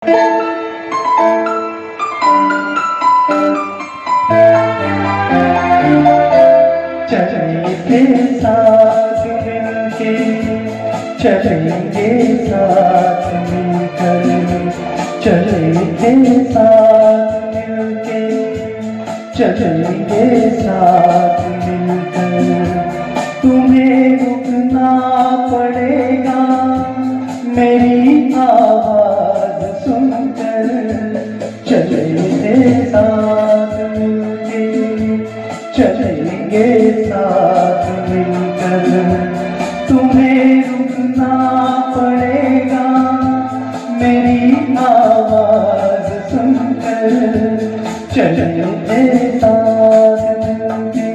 चलेंगे साथ मिलके, चलेंगे साथ मिलकर, चलेंगे साथ मिलके, चलेंगे साथ मिलकर। तुम्हें रुकना पड़ेगा मेरी आवाज सुनकर, चलेंगे साथ मिलके, चलेंगे साथ मिलकर। तुम्हें रुकना पड़ेगा मेरी आवाज सुनकर, चलेंगे साथ मिलके।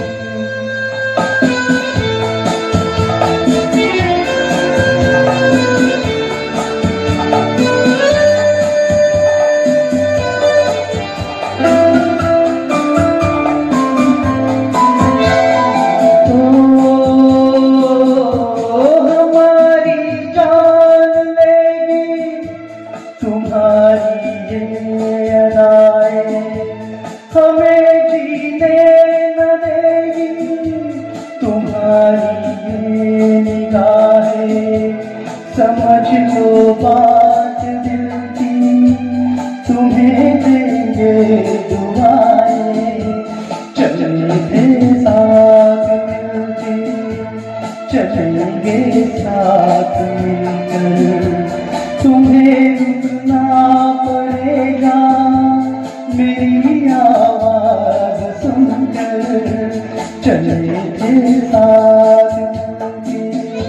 तुम्हारी ये अदाएं हमें जीने न देगी, तुम्हारी ये निगाहें समझ लो बात दिल की, तुम्हें देंगे दुआएं। चलेंगे साथ मिलके, चलेंगे साथ मिलकर। तुम्हें रुकना पड़ेगा मेरी आवाज सुनकर, चलेंगे साथ मिलके।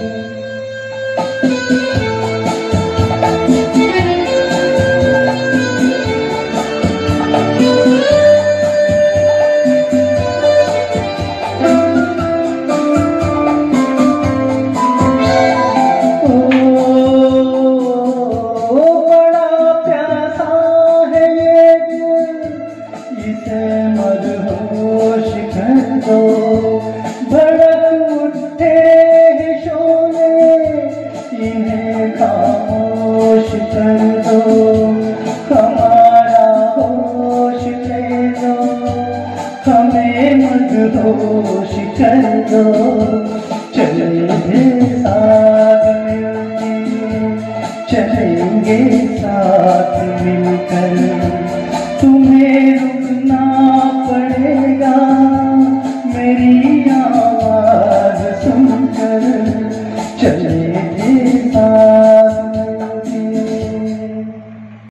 इसे मदहोश कर दो, भड़क उठे हैं शोले, इन्हें खामोश कर दो।